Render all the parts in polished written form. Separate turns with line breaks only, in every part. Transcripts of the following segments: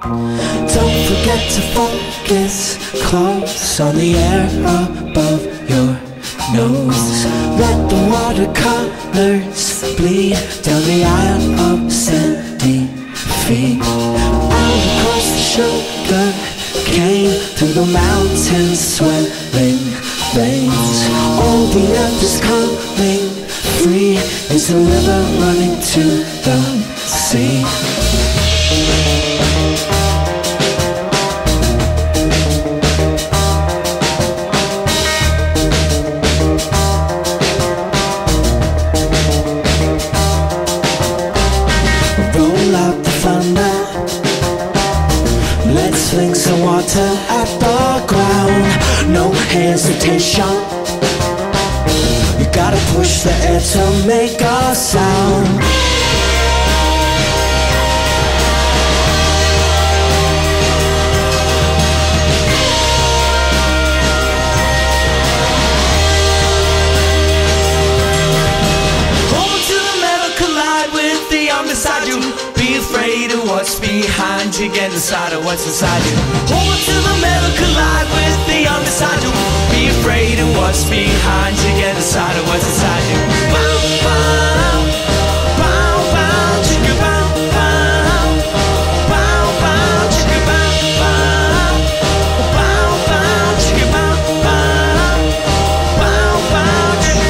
Don't forget to focus close on the air above your nose. Let the watercolors bleed down the aisle of Sandy feet. Out across the sugar cane, through the mountains swelling veins. All the earth is coming free, is the river running to the sea. Roll out the thunder, let's fling some water at the ground. No hesitation, you gotta push the air to make a sound. Hold to the metal, collide with the arm beside you. Be afraid of what's behind you, get inside of what's inside you. Hold to the metal, collide with the arm beside you. Be afraid of what's behind you, get inside of what's inside you. Bow, bow, bow, bow, chicka bow, bow, bow, bow, chicka bow, bow, bow, bow, chicka bow, bow, bow, bow, chicka.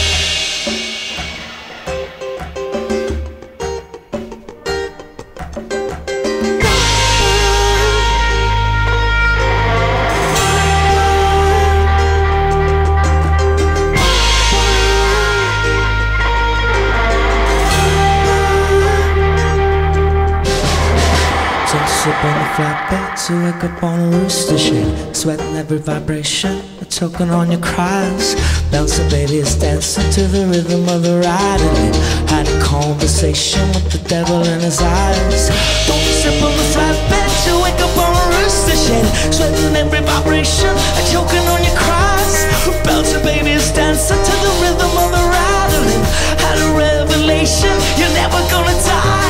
Sip on the flatbed to wake up on a rooster shit. Sweating every vibration, choking on your cries. Bouncing babies dancing to the rhythm of the riding. Had a conversation with the devil in his eyes. Don't sip on the flatbed to wake up on a rooster shit. Sweating every vibration, choking on your cries. Bouncing babies dancing to the rhythm of the riding. Had a revelation, you're never gonna die.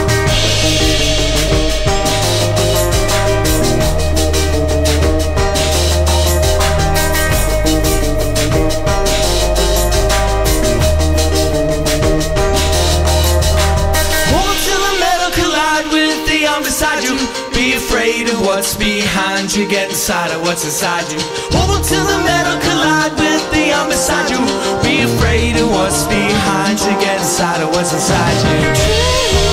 Beside you, be afraid of what's behind you, get inside of what's inside you. Hold till the metal collide with the arm beside you. Be afraid of what's behind you, get inside of what's inside you.